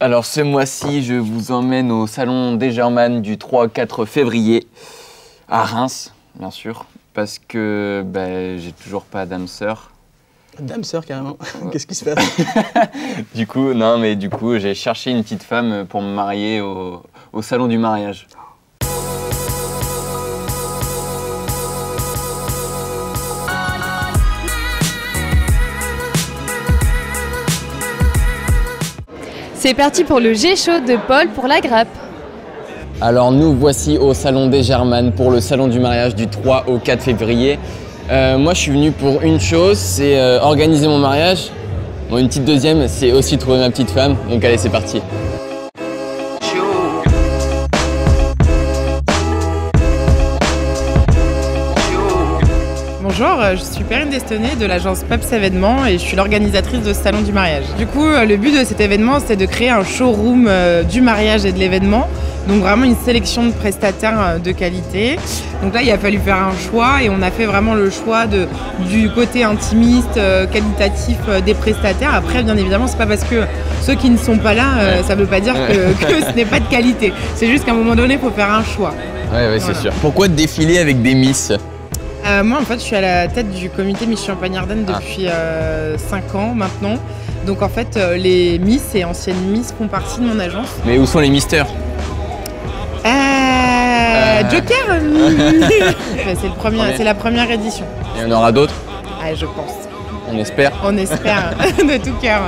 Alors ce mois-ci, je vous emmène au salon des Germanes du 3 au 4 février à Reims, bien sûr, parce que j'ai toujours pas d'âme sœur. D'âme sœur carrément. Qu'est-ce qui se passe? Du coup, j'ai cherché une petite femme pour me marier au salon du mariage. C'est parti pour le G-Show de Paul pour la grappe. Alors nous voici au salon des Germanes pour le salon du mariage du 3 au 4 février. Moi je suis venu pour une chose, c'est organiser mon mariage. Bon, une petite deuxième, c'est aussi trouver ma petite femme. Donc allez, c'est parti. Bonjour, je suis Perrine Destonnet de l'agence Peps Événements et je suis l'organisatrice de ce salon du mariage. Du coup, le but de cet événement, c'est de créer un showroom du mariage et de l'événement. Donc vraiment une sélection de prestataires de qualité. Donc là, il a fallu faire un choix et on a fait vraiment le choix du côté intimiste, qualitatif des prestataires. Après, bien évidemment, c'est pas parce que ceux qui ne sont pas là, ça veut pas dire que ce n'est pas de qualité. C'est juste qu'à un moment donné, il faut faire un choix. Ouais, voilà. C'est sûr. Pourquoi défiler avec des Miss? Moi, en fait, je suis à la tête du comité Miss Champagne-Ardenne depuis 5 ans maintenant. Donc, en fait, les Miss et anciennes Miss font partie de mon agence. Mais où sont les misters? Joker c'est la première édition. Il y en aura d'autres? Je pense. On espère. On espère, de tout cœur.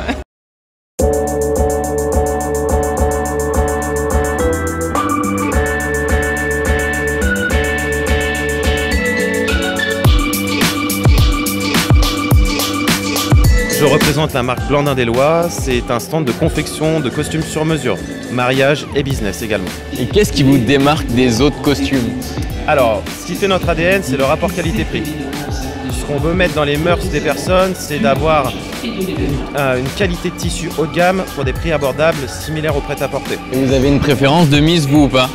Je représente la marque Blandin des Lois, c'est un stand de confection de costumes sur mesure, mariage et business également. Et qu'est-ce qui vous démarque des autres costumes? Alors, ce qui fait notre ADN, c'est le rapport qualité-prix. Ce qu'on veut mettre dans les mœurs des personnes, c'est d'avoir une qualité de tissu haut de gamme pour des prix abordables, similaires au prêt-à-porter. Et vous avez une préférence de Miss, vous ou pas?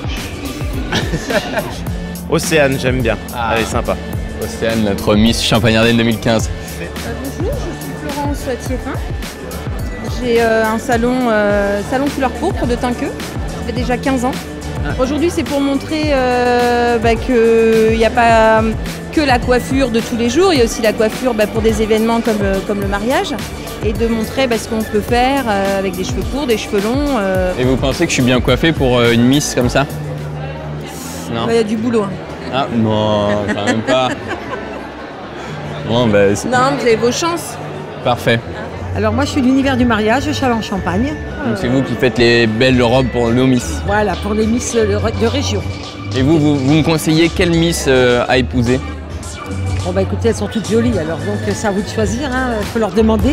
Océane, j'aime bien, elle est sympa. Océane, notre Miss Champagne-Ardenne 2015. Bonjour, je suis Florence Thieffin. J'ai un salon couleur pourpre de Tinqueux. Ça fait déjà 15 ans. Aujourd'hui, c'est pour montrer qu'il n'y a pas que la coiffure de tous les jours, il y a aussi la coiffure pour des événements comme le mariage. Et de montrer ce qu'on peut faire avec des cheveux courts, des cheveux longs. Et vous pensez que je suis bien coiffé pour une Miss comme ça? Non. Il y a du boulot. Ah non, quand même pas. Bon, non, vous avez vos chances. Parfait. Alors moi je suis de l'univers du mariage, Châlons-Champagne. Donc c'est vous qui faites les belles robes pour nos Miss. Voilà, pour les Miss de région. Et vous me conseillez quelle Miss à épouser? Bon écoutez, elles sont toutes jolies, alors donc c'est à vous de choisir, faut leur demander.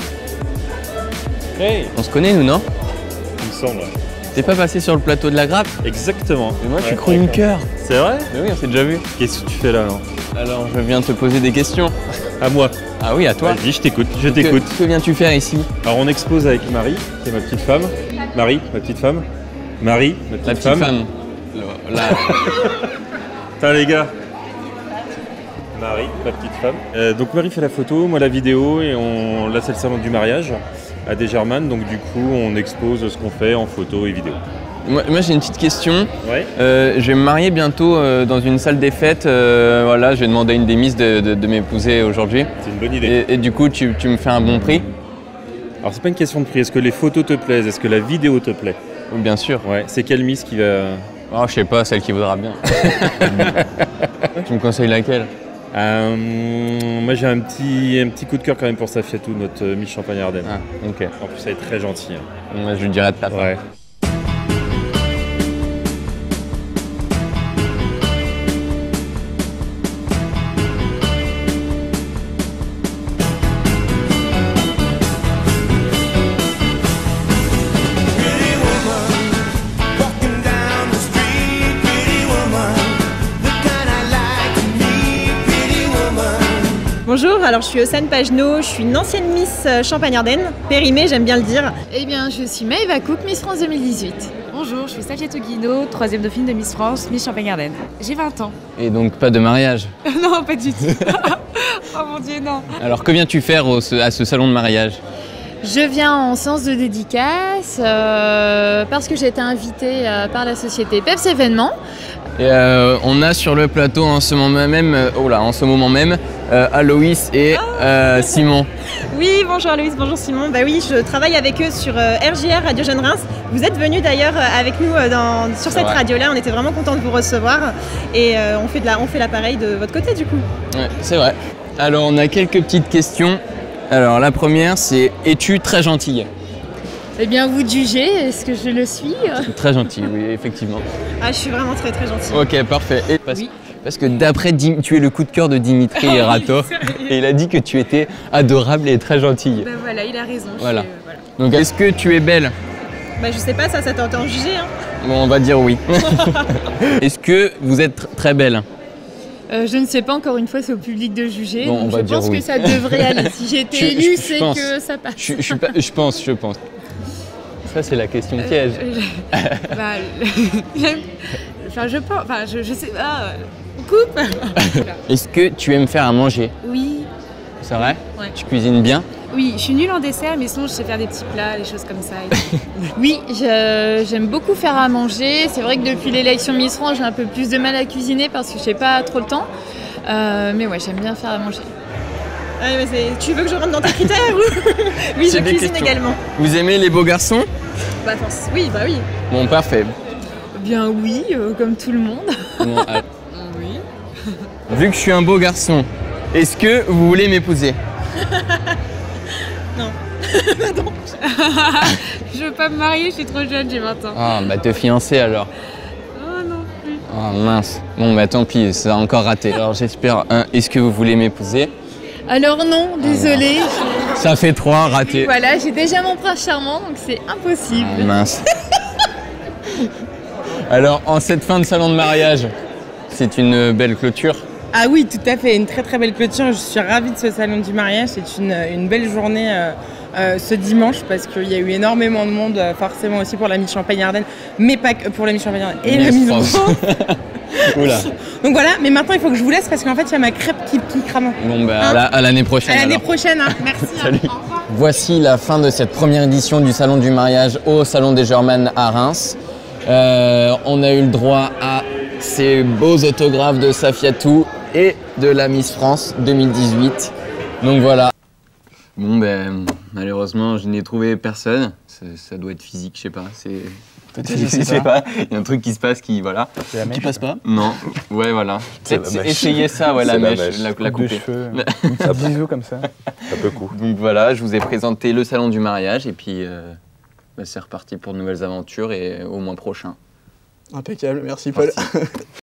Hey. On se connaît nous, non? Il me semble. T'es pas passé sur le plateau de la grappe? Exactement. Et moi je suis chroniqueur. C'est vrai? Mais oui, on s'est déjà vu. Qu'est-ce que tu fais là? Alors je viens te poser des questions. À moi? Ah oui, à toi. Vas-y, je t'écoute, je t'écoute. Que viens-tu faire ici? Alors on expose avec Marie, qui est ma petite femme. Marie, ma petite femme. Marie, ma petite femme. Là. Putain les gars. Marie, ma petite femme. Donc Marie fait la photo, moi la vidéo, et là c'est le salon du mariage à des Germanes, donc du coup on expose ce qu'on fait en photo et vidéo. Moi j'ai une petite question. Ouais. Je vais me marier bientôt dans une salle des fêtes. Voilà, je vais demander à une des Miss de m'épouser aujourd'hui. C'est une bonne idée. Et du coup, tu me fais un bon prix? Alors c'est pas une question de prix, est-ce que les photos te plaisent? Est-ce que la vidéo te plaît? Oui, bien sûr. Ouais, c'est quelle Miss qui va... Oh, je sais pas, celle qui voudra bien. Tu me conseilles laquelle? Moi j'ai un petit coup de cœur quand même pour Safiatou, notre Miss Champagne-Ardenne. Ah, ok. En plus elle est très gentille. Moi je lui dirai de ta part. Ouais. Bonjour, alors je suis Océane Pagenot, je suis une ancienne Miss Champagne-Ardenne, périmée j'aime bien le dire. Eh bien je suis Maëva Cook, Miss France 2018. Bonjour, je suis Safiatou Guino, 3e dauphine de Miss France, Miss Champagne-Ardenne. J'ai 20 ans. Et donc pas de mariage? Non, pas du tout. Oh mon Dieu, non. Alors que viens-tu faire à ce salon de mariage? Je viens en séance de dédicace parce que j'ai été invitée par la société Peps Événements. Et on a sur le plateau en ce moment même, Aloïs et Simon. Oui, bonjour Aloïs, bonjour Simon. Bah oui, je travaille avec eux sur RJR, Radio Jeune Reims. Vous êtes venus d'ailleurs avec nous sur cette radio-là. On était vraiment contents de vous recevoir. Et on fait l'appareil de votre côté du coup. Ouais, c'est vrai. Alors on a quelques petites questions. Alors la première c'est, es-tu très gentille? Eh bien, vous de juger, est-ce que je le suis? Très gentille, oui, effectivement. Ah, je suis vraiment très très gentille. Ok, parfait. Et parce que d'après tu es le coup de cœur de Dimitri Ratov et il a dit que tu étais adorable et très gentille. Ben voilà, il a raison. Voilà. Donc est-ce que tu es belle? Bah je sais pas, ça t'entend juger. Hein. Bon, on va dire oui. Est-ce que vous êtes très belle? Je ne sais pas, encore une fois, c'est au public de juger. Bon, donc je pense que ça devrait aller. Si j'ai été élue, c'est que ça passe. Je pense. Ça, c'est la question piège. Je sais pas. Coupe. Est-ce que tu aimes faire à manger? Oui. C'est vrai? Ouais. Tu cuisines bien? Oui, je suis nulle en dessert, mais sinon je sais faire des petits plats, des choses comme ça. Oui, j'aime beaucoup faire à manger. C'est vrai que depuis l'élection Miss France, j'ai un peu plus de mal à cuisiner parce que je n'ai pas trop le temps. Mais ouais, j'aime bien faire à manger. Ah, mais tu veux que je rentre dans tes critères? Oui, je cuisine également. Vous aimez les beaux garçons? Bah oui. Bon, parfait. Bien oui, comme tout le monde. Bon, oui. Vu que je suis un beau garçon, est-ce que vous voulez m'épouser? Non. Non. Je veux pas me marier, je suis trop jeune, j'ai 20 ans. Ah, bah te fiancer alors. Oh non plus. Oh mince. Bon, bah tant pis, ça a encore raté. Alors j'espère, est-ce que vous voulez m'épouser? Alors non, désolée. Ça fait 3, raté. Voilà, j'ai déjà mon prince charmant, donc c'est impossible. Oh, mince. Alors, en cette fin de salon de mariage, c'est une belle clôture? Ah oui, tout à fait, une très très belle clôture. Je suis ravie de ce salon du mariage. C'est une belle journée ce dimanche parce qu'il y a eu énormément de monde, forcément aussi pour la Miss Champagne-Ardenne, mais pas que pour la Miss Champagne-Ardenne et la Miss France. Oula. Donc voilà, mais maintenant il faut que je vous laisse parce qu'en fait il y a ma crêpe qui crame. Bon bah à l'année prochaine. À l'année prochaine, hein. Merci. Salut. Voici la fin de cette première édition du salon du mariage au Salon des Germanes à Reims. On a eu le droit à ces beaux autographes de Safiatou et de la Miss France 2018. Donc voilà. Bon ben malheureusement je n'ai trouvé personne. Ça doit être physique, je sais pas. Je sais pas. Il y a un truc qui se passe qui voilà. Qui passe pas? Non. Ouais voilà. Essayez ça, ouais, la mèche, la couper. Un bisou comme ça. Ça peut coup. Donc voilà, je vous ai présenté le salon du mariage et puis c'est reparti pour de nouvelles aventures et au mois prochain. Impeccable, merci Paul. Merci.